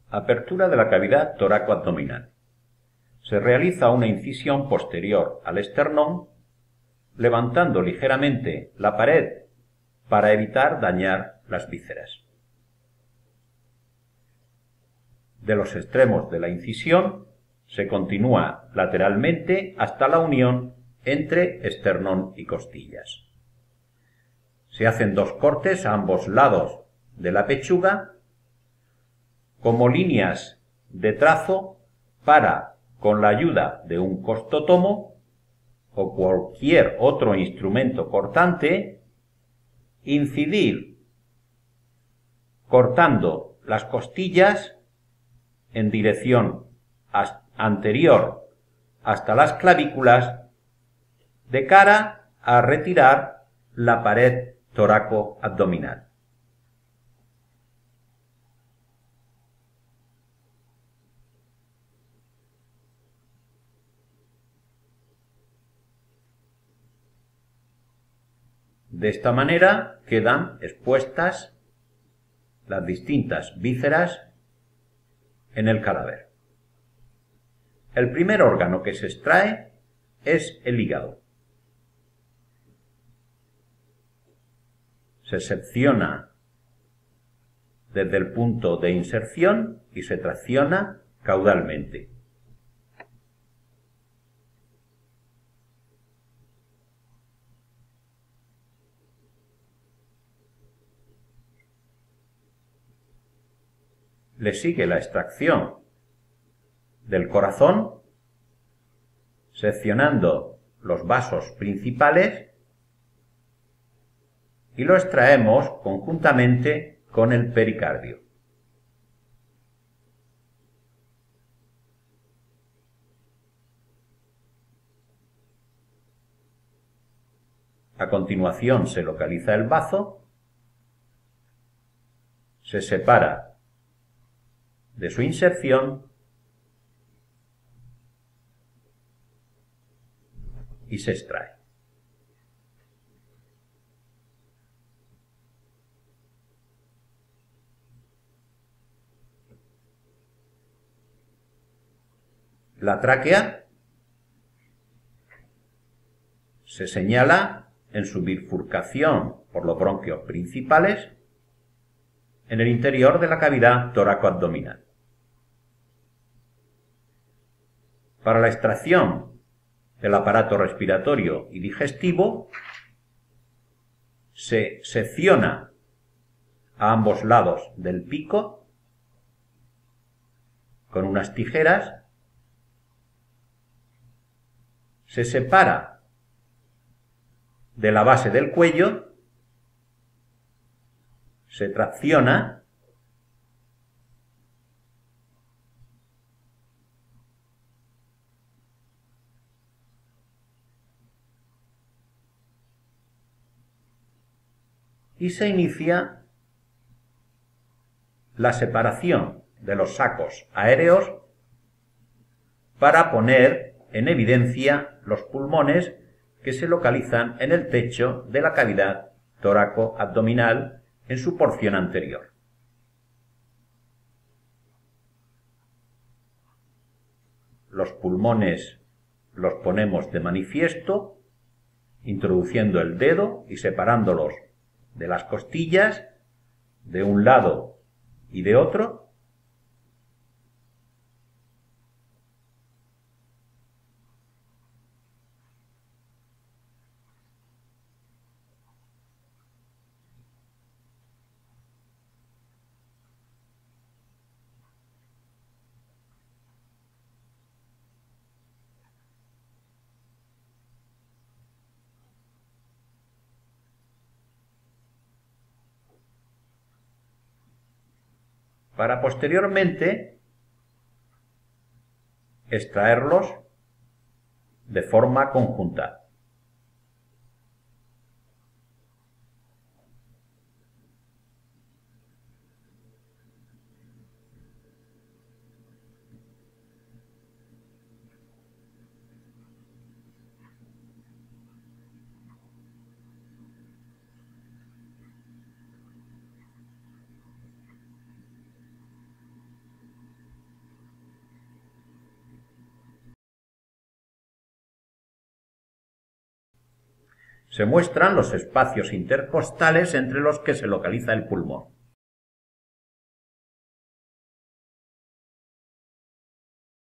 Apertura de la cavidad toráco-abdominal. Se realiza una incisión posterior al esternón, levantando ligeramente la pared para evitar dañar las vísceras. De los extremos de la incisión se continúa lateralmente hasta la unión entre esternón y costillas. Se hacen 2 cortes a ambos lados de la pechuga como líneas de trazo para, con la ayuda de un costotomo o cualquier otro instrumento cortante, incidir cortando las costillas en dirección anterior hasta las clavículas de cara a retirar la pared toráco-abdominal. De esta manera quedan expuestas las distintas vísceras en el cadáver. El primer órgano que se extrae es el hígado. Se secciona desde el punto de inserción y se tracciona caudalmente. Le sigue la extracción del corazón, seccionando los vasos principales, y lo extraemos conjuntamente con el pericardio. A continuación se localiza el bazo, se separa de su inserción y se extrae. La tráquea se señala en su bifurcación por los bronquios principales en el interior de la cavidad toráco-abdominal. Para la extracción del aparato respiratorio y digestivo se secciona a ambos lados del pico con unas tijeras, se separa de la base del cuello, se tracciona y se inicia la separación de los sacos aéreos para poner en evidencia los pulmones que se localizan en el techo de la cavidad toráco-abdominal en su porción anterior. Los pulmones los ponemos de manifiesto, introduciendo el dedo y separándolos de las costillas de un lado y de otro. Para posteriormente extraerlos de forma conjunta. Se muestran los espacios intercostales entre los que se localiza el pulmón.